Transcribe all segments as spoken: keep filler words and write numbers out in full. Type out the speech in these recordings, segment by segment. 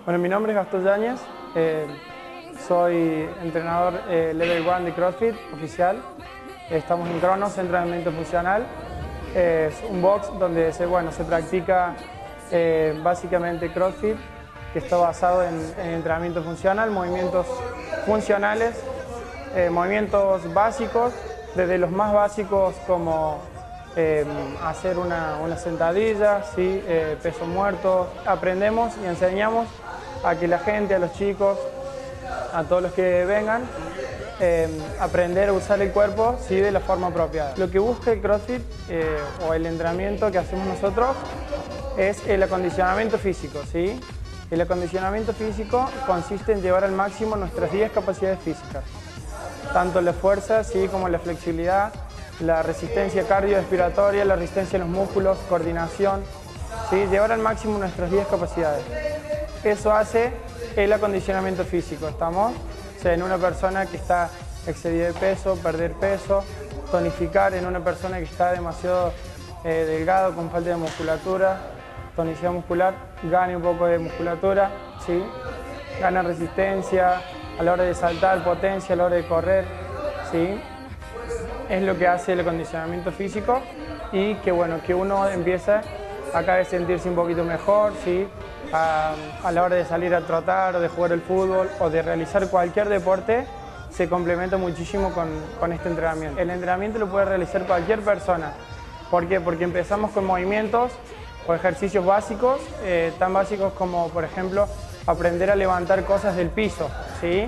Bueno, mi nombre es Gastón Yáñez, eh, soy entrenador eh, Level uno de CrossFit oficial. Estamos en Cronos, entrenamiento funcional. Eh, es un box donde se, bueno, se practica eh, básicamente CrossFit, que está basado en, en entrenamiento funcional, movimientos funcionales, eh, movimientos básicos, desde los más básicos como eh, hacer una, una sentadilla, ¿sí? eh, peso muerto. Aprendemos y enseñamos a que la gente, a los chicos, a todos los que vengan, eh, aprender a usar el cuerpo, ¿sí? de la forma apropiada. Lo que busca el CrossFit eh, o el entrenamiento que hacemos nosotros es el acondicionamiento físico, ¿sí? El acondicionamiento físico consiste en llevar al máximo nuestras diez capacidades físicas, tanto la fuerza, ¿sí? como la flexibilidad, la resistencia cardiorrespiratoria, la resistencia en los músculos, coordinación, ¿sí? Llevar al máximo nuestras diez capacidades. Eso hace el acondicionamiento físico, ¿estamos? O sea, en una persona que está excedida de peso, perder peso, tonificar en una persona que está demasiado eh, delgado, con falta de musculatura, tonicidad muscular, gane un poco de musculatura, ¿sí? Gana resistencia a la hora de saltar, potencia a la hora de correr, ¿sí? Es lo que hace el acondicionamiento físico y que, bueno, que uno empieza a cada vez sentirse un poquito mejor, ¿sí? A, a la hora de salir a trotar o de jugar el fútbol o de realizar cualquier deporte, se complementa muchísimo con, con este entrenamiento. El entrenamiento lo puede realizar cualquier persona. ¿Por qué? Porque empezamos con movimientos o ejercicios básicos, eh, tan básicos como, por ejemplo, aprender a levantar cosas del piso, ¿sí?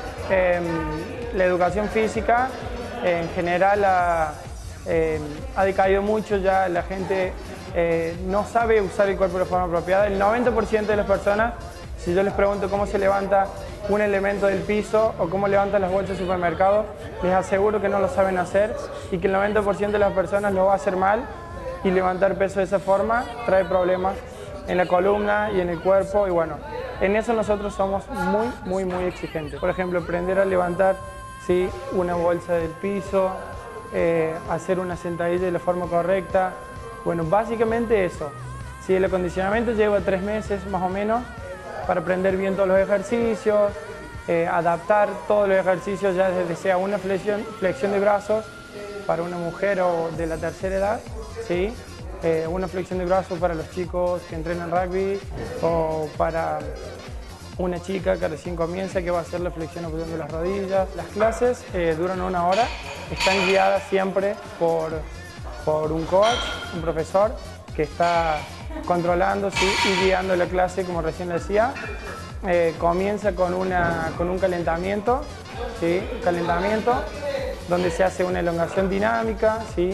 Eh, la educación física, eh, en general, ha, eh, ha decaído mucho, ya la gente eh, no sabe usar el cuerpo de forma apropiada. El noventa por ciento de las personas, si yo les pregunto cómo se levanta un elemento del piso o cómo levantan las bolsas del supermercado, les aseguro que no lo saben hacer y que el noventa por ciento de las personas lo va a hacer mal, y levantar peso de esa forma trae problemas en la columna y en el cuerpo, y bueno, en eso nosotros somos muy, muy, muy exigentes. Por ejemplo, aprender a levantar, ¿sí? una bolsa del piso, eh, hacer una sentadilla de la forma correcta. Bueno, básicamente eso. ¿Sí? El acondicionamiento lleva tres meses más o menos para aprender bien todos los ejercicios, eh, adaptar todos los ejercicios, ya desde sea una flexión, flexión de brazos para una mujer o de la tercera edad, ¿sí? eh, una flexión de brazos para los chicos que entrenan rugby o para una chica que recién comienza, que va a hacer la flexión apoyando las rodillas. Las clases eh, duran una hora, están guiadas siempre por, por un coach, un profesor que está controlando, ¿sí? y guiando la clase, como recién decía. Eh, comienza con, una, con un calentamiento, ¿sí? calentamiento donde se hace una elongación dinámica, ¿sí?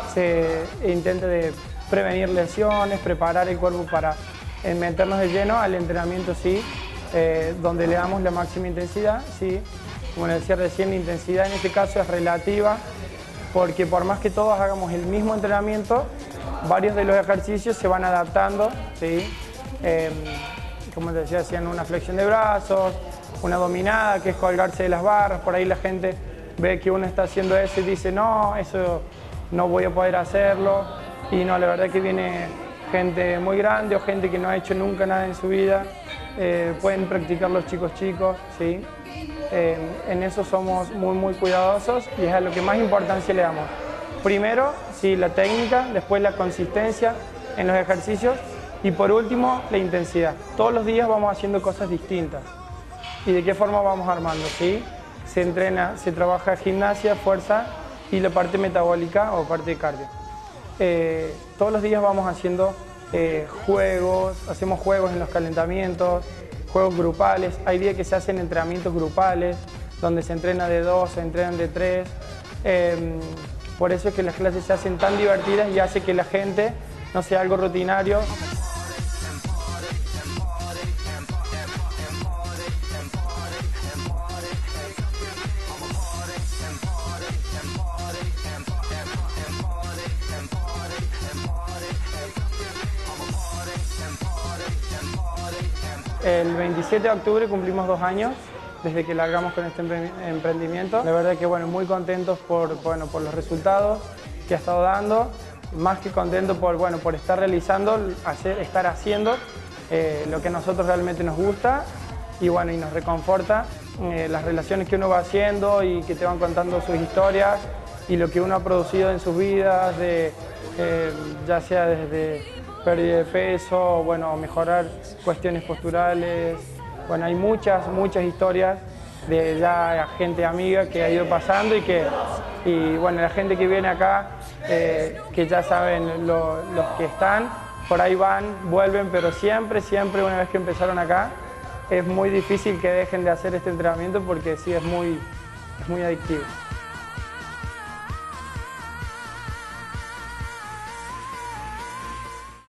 se intenta de prevenir lesiones, preparar el cuerpo para eh, meternos de lleno al entrenamiento, ¿sí? eh, donde le damos la máxima intensidad, ¿sí? como les decía recién, la intensidad en este caso es relativa, porque por más que todos hagamos el mismo entrenamiento, varios de los ejercicios se van adaptando, ¿sí? eh, como les decía, hacían una flexión de brazos, una dominada, que es colgarse de las barras. Por ahí la gente ve que uno está haciendo eso y dice, no, eso no voy a poder hacerlo. Y no, la verdad que viene gente muy grande o gente que no ha hecho nunca nada en su vida. Eh, pueden practicar los chicos chicos, ¿sí? Eh, en eso somos muy, muy cuidadosos y es a lo que más importancia le damos. Primero, sí, la técnica, después la consistencia en los ejercicios y por último, la intensidad. Todos los días vamos haciendo cosas distintas. ¿Y de qué forma vamos armando? ¿Sí? Se entrena, se trabaja gimnasia, fuerza y la parte metabólica o parte de cardio. Eh, todos los días vamos haciendo eh, juegos, hacemos juegos en los calentamientos, juegos grupales. Hay días que se hacen entrenamientos grupales, donde se entrena de dos, se entrenan de tres. Eh, por eso es que las clases se hacen tan divertidas y hace que la gente no sea algo rutinario. El veintisiete de octubre cumplimos dos años desde que largamos con este emprendimiento. La verdad que bueno, muy contentos por, bueno, por los resultados que ha estado dando, más que contentos por, bueno, por estar realizando, hacer, estar haciendo eh, lo que a nosotros realmente nos gusta y bueno, y nos reconforta eh, las relaciones que uno va haciendo y que te van contando sus historias y lo que uno ha producido en sus vidas, de, eh, ya sea desde pérdida de peso, bueno, mejorar cuestiones posturales. Bueno, hay muchas, muchas historias de ya gente amiga que ha ido pasando y que, y bueno, la gente que viene acá, eh, que ya saben lo, los que están, por ahí van, vuelven, pero siempre, siempre una vez que empezaron acá, es muy difícil que dejen de hacer este entrenamiento porque sí es muy, es muy adictivo.